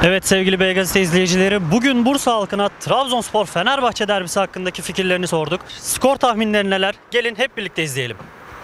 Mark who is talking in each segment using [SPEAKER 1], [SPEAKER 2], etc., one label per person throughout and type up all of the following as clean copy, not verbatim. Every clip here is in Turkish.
[SPEAKER 1] Evet sevgili Bey Gazete izleyicileri, bugün Bursa halkına Trabzonspor-Fenerbahçe derbisi hakkındaki fikirlerini sorduk. Skor tahminleri neler? Gelin hep birlikte izleyelim.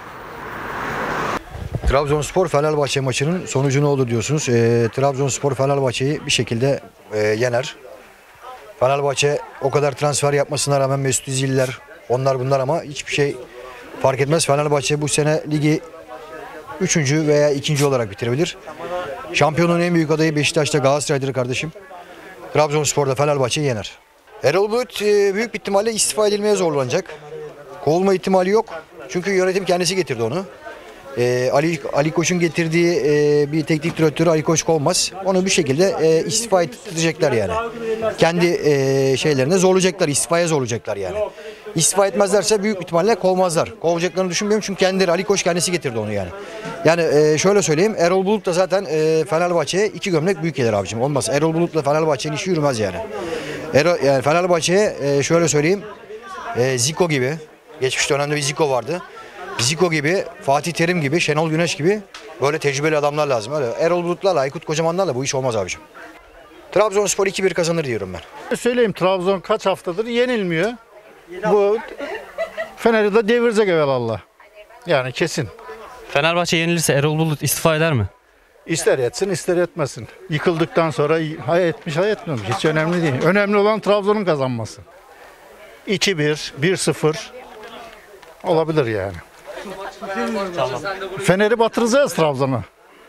[SPEAKER 2] Trabzonspor-Fenerbahçe maçının sonucu ne olur diyorsunuz. Trabzonspor Fenerbahçe'yi bir şekilde yener. Fenerbahçe o kadar transfer yapmasına rağmen Mesut Özil'ler, onlar bunlar ama hiçbir şey fark etmez. Fenerbahçe bu sene ligi 3. veya 2. olarak bitirebilir. Şampiyonun en büyük adayı Beşiktaş'ta Galatasaray'dır kardeşim. Trabzonspor'da Fenerbahçe'yi yener. Erol Bulut büyük bir ihtimalle istifa edilmeye zorlanacak. Kovulma ihtimali yok. Çünkü yönetim kendisi getirdi onu. Ali Koç'un getirdiği bir teknik direktörü Ali Koç kovmaz. Onu bir şekilde istifa edecekler yani. Kendi şeylerine zorlayacaklar, istifaya zorlayacaklar yani. İstifa etmezlerse büyük ihtimalle kovmazlar. Kovacaklarını düşünmüyorum çünkü kendileri Ali Koç kendisi getirdi onu yani. Yani şöyle söyleyeyim, Erol Bulut da zaten Fenerbahçe'ye 2 gömlek büyük gelir abicim. Olmaz. Erol Bulut'la Fenerbahçe'nin işi yürümez yani. Yani Fenerbahçe'ye şöyle söyleyeyim, Zico gibi, geçmiş dönemde bir Zico vardı. Zico gibi, Fatih Terim gibi, Şenol Güneş gibi böyle tecrübeli adamlar lazım. Öyle Erol Bulutlarla, Aykut Kocamanlarla bu iş olmaz abicim. Trabzonspor 2-1 kazanır diyorum ben.
[SPEAKER 3] Söyleyeyim, Trabzon kaç haftadır yenilmiyor. Bu Fener'i de devirecek evvelallah. Yani kesin.
[SPEAKER 1] Fenerbahçe yenilirse Erol Bulut istifa eder mi?
[SPEAKER 3] İster etsin ister etmesin. Yıkıldıktan sonra hay etmiş hay etmemiş. Hiç önemli değil. Önemli olan Trabzon'un kazanması. 2-1, 1-0 olabilir yani.
[SPEAKER 1] Tamam.
[SPEAKER 3] Fener'i batıracağız Trabzon'u.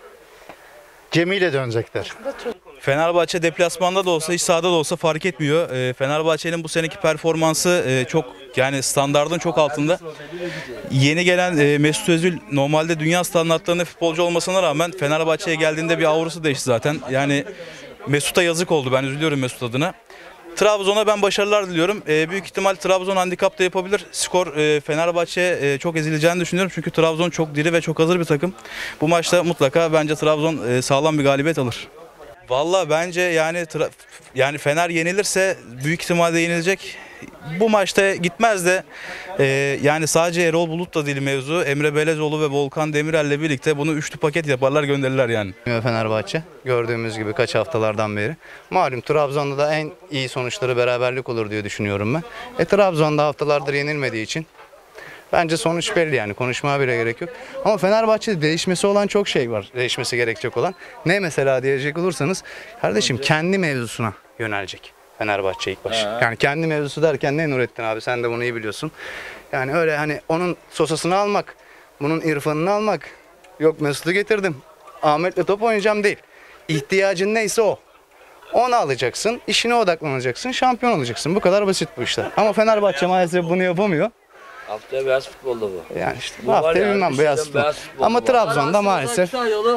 [SPEAKER 3] Gemiyle dönecekler.
[SPEAKER 4] Fenerbahçe deplasmanda da olsa, iç sahada da olsa fark etmiyor. Fenerbahçe'nin bu seneki performansı çok, yani standardın çok altında. Yeni gelen Mesut Özil normalde dünya standartlarında futbolcu olmasına rağmen Fenerbahçe'ye geldiğinde bir aurası değişti zaten. Yani Mesut'a yazık oldu. Ben üzülüyorum Mesut adına. Trabzon'a ben başarılar diliyorum. Büyük ihtimal Trabzon handikap da yapabilir. Skor Fenerbahçe çok ezileceğini düşünüyorum. Çünkü Trabzon çok diri ve çok hazır bir takım. Bu maçta mutlaka bence Trabzon sağlam bir galibiyet alır. Vallahi bence yani Fener yenilirse büyük ihtimalle yenilecek. Bu maçta gitmez de yani sadece Erol Bulut da değil mevzu. Emre Belezoğlu ve Volkan Demirel'le birlikte bunu üçlü paket yaparlar, gönderirler yani.
[SPEAKER 5] Fenerbahçe gördüğümüz gibi kaç haftalardan beri. Malum Trabzon'da da en iyi sonuçları beraberlik olur diye düşünüyorum ben. Trabzon'da haftalardır yenilmediği için bence sonuç belli, yani konuşmaya bile gerek yok. Ama Fenerbahçe'de değişmesi olan çok şey var. Değişmesi gerekecek olan. Ne mesela diyecek olursanız, kardeşim kendi mevzusuna yönelecek Fenerbahçe ilk baş. Yani kendi mevzusu derken ne Nurettin abi, sen de bunu iyi biliyorsun. Yani öyle hani onun sosasını almak, bunun irfanını almak, yok Mesut'u getirdim, Ahmet'le top oynayacağım değil. İhtiyacın neyse o. Onu alacaksın, işine odaklanacaksın, şampiyon olacaksın. Bu kadar basit bu işler. Ama Fenerbahçe maalesef bunu yapamıyor.
[SPEAKER 6] Haftaya beyaz futbolda bu.
[SPEAKER 5] Yani işte bu hafta bilmem beyaz futbol. Ama Trabzon'da maalesef.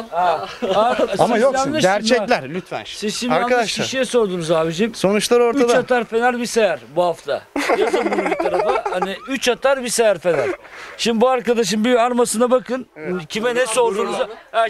[SPEAKER 5] Ama yok şimdi gerçekler lütfen.
[SPEAKER 6] Siz şimdi yanlış kişiye sordunuz abicim.
[SPEAKER 5] Sonuçlar ortada.
[SPEAKER 6] 3 atar Fener bir seher bu hafta. Yazın bunu bir tarafa. Hani 3 atar bir seher Fener. Şimdi bu arkadaşın bir armasına bakın. Evet. Kime ne sorduğunuzu,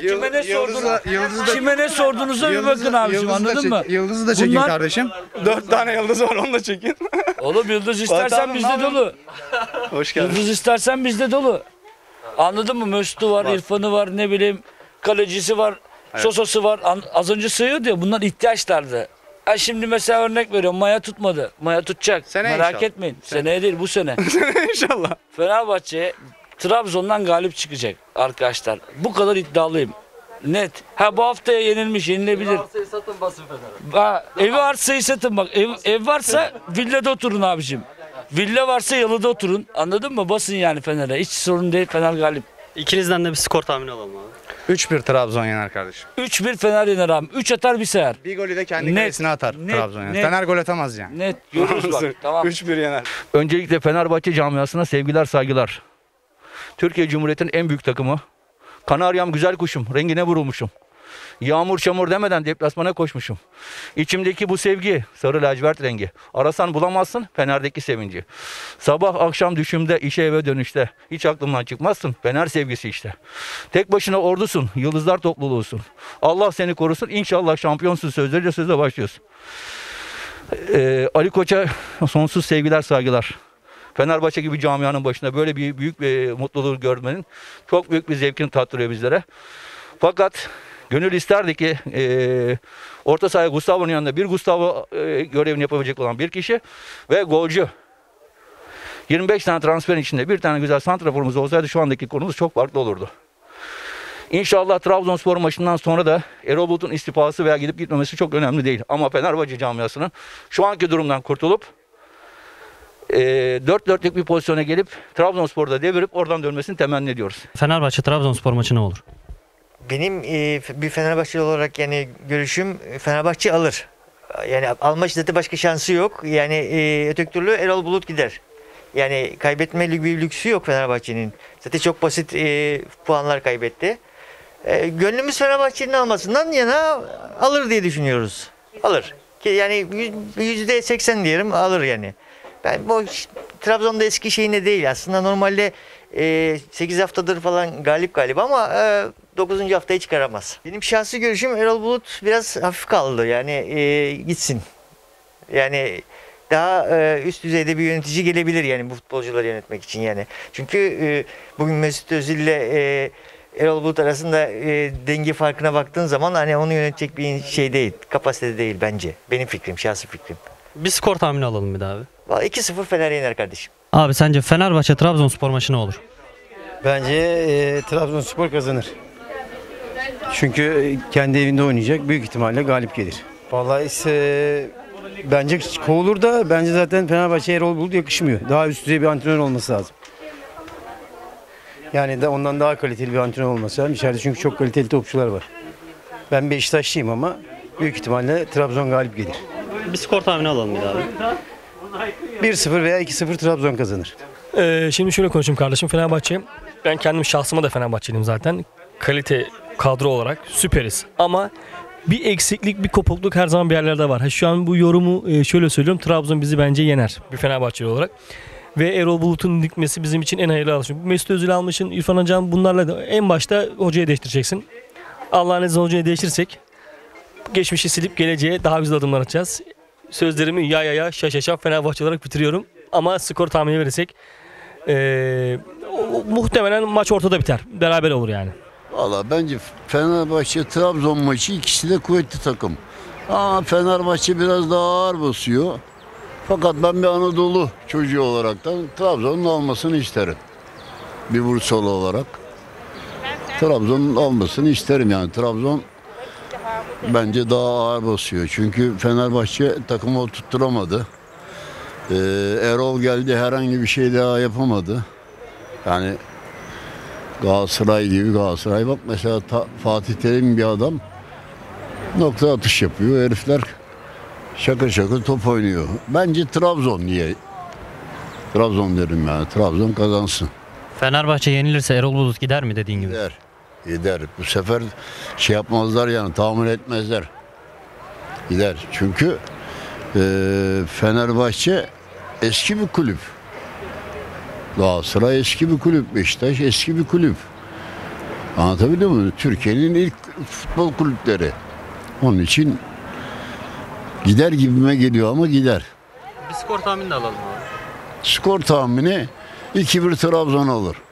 [SPEAKER 6] kime ne sorduğunuza bir bakın abicim, anladın mı?
[SPEAKER 5] Yıldızı da çekin kardeşim. 4 tane yıldız var, onu da çekin.
[SPEAKER 6] Oğlum yıldız istersen bizde dolu.
[SPEAKER 5] Hoş geldin.
[SPEAKER 6] Yıldız istersen bizde dolu. Anladın mı? Mesut'u var, İrfan'ı var, ne bileyim kalecisi var, evet. Sosası var. Az önce sayıyordu ya, bunlar ihtiyaçlardı. Şimdi mesela örnek veriyorum, Maya tutmadı. Maya tutacak. Seneye merak inşallah. Etmeyin. Seneye değil, bu sene.
[SPEAKER 5] İnşallah.
[SPEAKER 6] Fenerbahçe Trabzon'dan galip çıkacak arkadaşlar. Bu kadar iddialıyım. Net. Bu haftaya yenilmiş, yenilebilir. Evi arsayı satın, basın Fener'e. Evi arsayı satın bak. Ev varsa villada oturun abicim. Villa varsa yalıda oturun. Anladın mı? Basın yani Fener'e. Hiç sorun değil, Fener galip.
[SPEAKER 1] İkinizden de bir skor tahmini alalım abi.
[SPEAKER 5] 3-1 Trabzon yener kardeşim.
[SPEAKER 6] 3-1 Fener yener abi. 3 atar bir seher.
[SPEAKER 5] Bir golü de kendi kalesine atar Trabzon yener. Fener gol atamaz yani.
[SPEAKER 6] Net. Görürüz bak. Tamam.
[SPEAKER 5] 3-1 yener.
[SPEAKER 7] Öncelikle Fenerbahçe camiasına sevgiler, saygılar. Türkiye Cumhuriyeti'nin en büyük takımı. Kanaryam güzel kuşum, rengine vurulmuşum. Yağmur çamur demeden deplasmana koşmuşum. İçimdeki bu sevgi, sarı lacivert rengi. Arasan bulamazsın Fener'deki sevinci. Sabah akşam düşümde, işe eve dönüşte. Hiç aklımdan çıkmazsın, Fener sevgisi işte. Tek başına ordusun, yıldızlar topluluğusun. Allah seni korusun, inşallah şampiyonsun sözleriyle söze başlıyorsun. Ali Koç'a sonsuz sevgiler, saygılar. Fenerbahçe gibi camianın başında böyle büyük bir mutluluğu görmenin çok büyük bir zevkini tattırıyor bizlere. Fakat Gönül isterdi ki orta sahaya Gustavo'nun yanında bir Gustavo görevini yapabilecek olan bir kişi ve golcü. 25 tane transferin içinde bir tane güzel santraforumuz olsaydı şu andaki konumuz çok farklı olurdu. İnşallah Trabzonspor maçından sonra da Erol Bulut'un istifası veya gidip gitmemesi çok önemli değil. Ama Fenerbahçe camiasının şu anki durumdan kurtulup 4-4'lük bir pozisyona gelip Trabzonspor'da devirip oradan dönmesini temenni ediyoruz.
[SPEAKER 1] Fenerbahçe Trabzonspor maçı ne olur?
[SPEAKER 8] Benim bir Fenerbahçeli olarak yani görüşüm Fenerbahçe alır. Yani alma zaten başka şansı yok. Yani öteki türlü Erol Bulut gider. Yani kaybetme bir lüksü yok Fenerbahçe'nin. Zaten çok basit puanlar kaybetti. Gönlümüz Fenerbahçe'nin almasından yana alır diye düşünüyoruz. Alır. Yani %80 diyelim alır yani. Ben bu Trabzon'da eski şeyine değil aslında normalde 8 haftadır falan galip galiba ama 9. haftayı çıkaramaz. Benim şahsi görüşüm Erol Bulut biraz hafif kaldı yani gitsin. Yani daha üst düzeyde bir yönetici gelebilir yani bu futbolcuları yönetmek için yani. Çünkü bugün Mesut Özil ile Erol Bulut arasında denge farkına baktığın zaman hani onu yönetecek bir şey değil, kapasite değil bence. Benim fikrim, şahsi fikrim.
[SPEAKER 1] Bir skor tahmini alalım bir daha abi.
[SPEAKER 8] Vallahi 2-0 Fener yener kardeşim.
[SPEAKER 1] Abi sence Fenerbahçe Trabzonspor maçı ne olur?
[SPEAKER 9] Bence Trabzonspor kazanır. Çünkü kendi evinde oynayacak. Büyük ihtimalle galip gelir. Vallahi bence kovulur da bence zaten Fenerbahçe Erol Bulut yakışmıyor. Daha üst düzey bir antrenör olması lazım. Yani de ondan daha kaliteli bir antrenör olması lazım. İçeride çünkü çok kaliteli topçular var. Ben Beşiktaşlıyım ama büyük ihtimalle Trabzon galip gelir.
[SPEAKER 1] Bir skor tahmini alalım bir daha abi.
[SPEAKER 9] 1-0 veya 2-0 Trabzon kazanır.
[SPEAKER 10] Şimdi şöyle konuşayım kardeşim. Fenerbahçe, ben kendim şahsıma da Fenerbahçeliyim zaten. Kalite kadro olarak süperiz. Ama bir eksiklik, bir kopukluk her zaman bir yerlerde var. Şu an bu yorumu şöyle söylüyorum. Trabzon bizi bence yener bir Fenerbahçeli olarak. Ve Erol Bulut'un dikmesi bizim için en hayırlı alışım. Mesut Özil almışsın, İrfan Can bunlarla da en başta hocayı değiştireceksin. Allah'ın izniyle hocayı değiştirirsek geçmişi silip geleceğe daha güzel adımlar atacağız. Sözlerimi ya şaşa Fenerbahçe olarak bitiriyorum. Ama skor tahmini verirsek muhtemelen maç ortada biter. Beraber olur yani.
[SPEAKER 11] Valla bence Fenerbahçe Trabzon maçı ikisi de kuvvetli takım. Ama Fenerbahçe biraz daha ağır basıyor. Fakat ben bir Anadolu çocuğu olaraktan Trabzon'un almasını isterim. Bir Bursalı olarak. Trabzon'un almasını isterim yani. Trabzon bence daha ağır basıyor. Çünkü Fenerbahçe takımı oturtturamadı. Erol geldi herhangi bir şey daha yapamadı. Yani Galatasaray gibi Galatasaray bak mesela Fatih Terim bir adam nokta atış yapıyor. Herifler şaka top oynuyor. Bence Trabzon diye. Trabzon derim yani. Trabzon kazansın.
[SPEAKER 1] Fenerbahçe yenilirse Erol Bulut gider mi dediğin gibi?
[SPEAKER 11] Gider. Bu sefer şey yapmazlar yani tahammül etmezler. Gider. Çünkü Fenerbahçe eski bir kulüp. Galatasaray eski bir kulüp. Beşiktaş eski bir kulüp. Anlatabiliyor muyum? Türkiye'nin ilk futbol kulüpleri. Onun için gider gibime geliyor ama gider.
[SPEAKER 1] Bir skor tahmini de alalım abi.
[SPEAKER 11] Skor tahmini 2-1 Trabzon alır.